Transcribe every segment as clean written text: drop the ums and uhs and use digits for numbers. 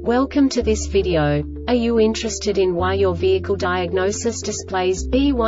Welcome to this video. Are you interested in why your vehicle diagnosis displays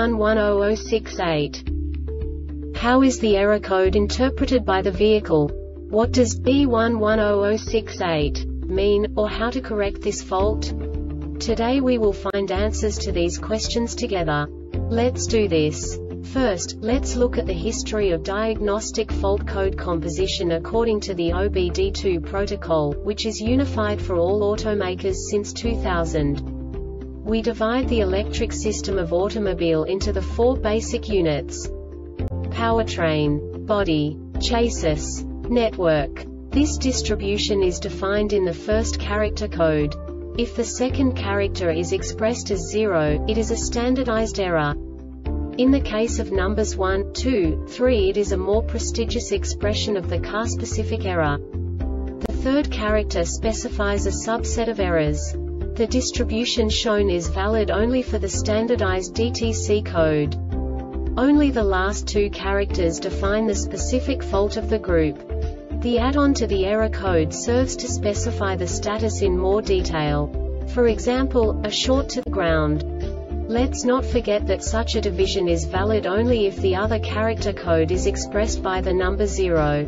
B110068? How is the error code interpreted by the vehicle? What does B110068 mean, or how to correct this fault? Today we will find answers to these questions together. Let's do this. First, let's look at the history of diagnostic fault code composition according to the OBD2 protocol, which is unified for all automakers since 2000. We divide the electric system of automobile into the four basic units: powertrain, body, chassis, network. This distribution is defined in the first character code. If the second character is expressed as 0, it is a standardized error. In the case of numbers 1, 2, 3, it is a more prestigious expression of the car-specific error. The third character specifies a subset of errors. The distribution shown is valid only for the standardized DTC code. Only the last two characters define the specific fault of the group. The add-on to the error code serves to specify the status in more detail. For example, a short to the ground. Let's not forget that such a division is valid only if the other character code is expressed by the number 0.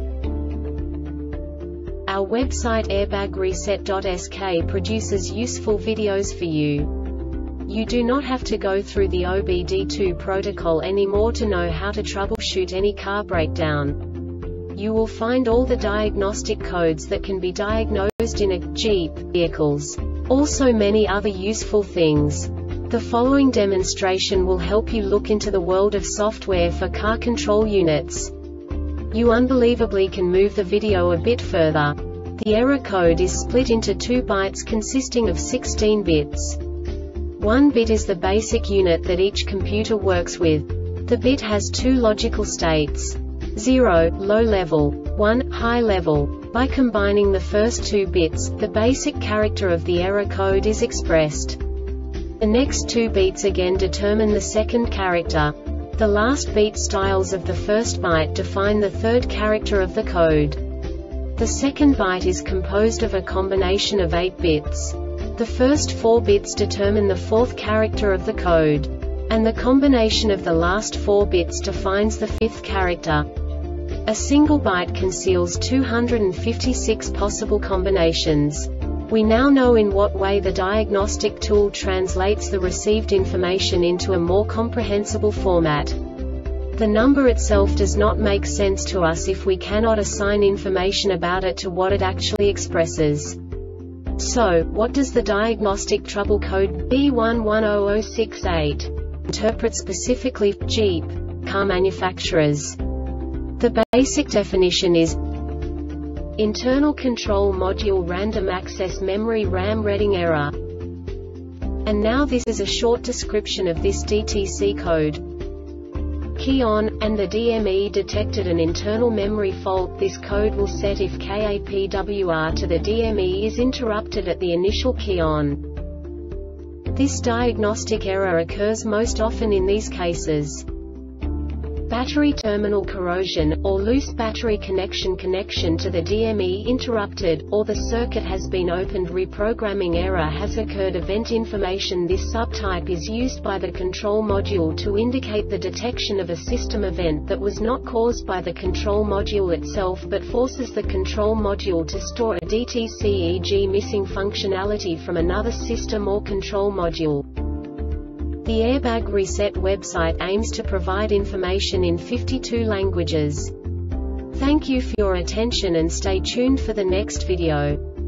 Our website airbagreset.sk produces useful videos for you. You do not have to go through the OBD2 protocol anymore to know how to troubleshoot any car breakdown. You will find all the diagnostic codes that can be diagnosed in a Jeep vehicles. Also many other useful things. The following demonstration will help you look into the world of software for car control units. You unbelievably can move the video a bit further. The error code is split into 2 bytes consisting of 16 bits. 1 bit is the basic unit that each computer works with. The bit has 2 logical states: 0, low level, 1, high level. By combining the first 2 bits, the basic character of the error code is expressed. The next 2 beats again determine the second character. The last beat styles of the first byte define the third character of the code. The second byte is composed of a combination of 8 bits. The first 4 bits determine the fourth character of the code. And the combination of the last 4 bits defines the fifth character. A single byte conceals 256 possible combinations. We now know in what way the diagnostic tool translates the received information into a more comprehensible format. The number itself does not make sense to us if we cannot assign information about it to what it actually expresses. So, what does the diagnostic trouble code B110068 interpret specifically for Jeep car manufacturers? The basic definition is internal control module random access memory RAM reading error. And now this is a short description of this DTC code. Key on, and the DME detected an internal memory fault. This code will set if KAPWR to the DME is interrupted at the initial key on. This diagnostic error occurs most often in these cases: battery terminal corrosion, or loose battery connection to the DME interrupted, or the circuit has been opened. Reprogramming error has occurred. Event information. This subtype is used by the control module to indicate the detection of a system event that was not caused by the control module itself but forces the control module to store a DTC, e.g. missing functionality from another system or control module. The Airbag Reset website aims to provide information in 52 languages. Thank you for your attention and stay tuned for the next video.